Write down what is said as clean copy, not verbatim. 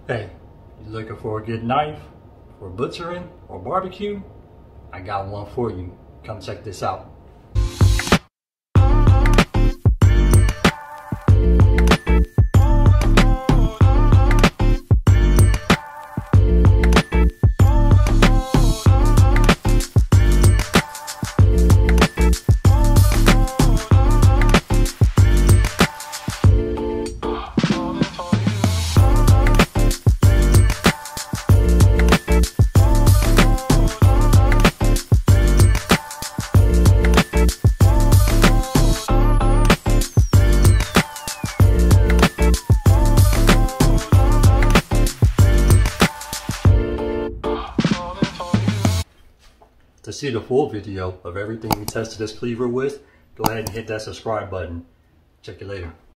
Hey, you looking for a good knife for butchering or barbecue? I got one for you. Come check this out. To see the full video of everything we tested this cleaver with, go ahead and hit that subscribe button. Check you later.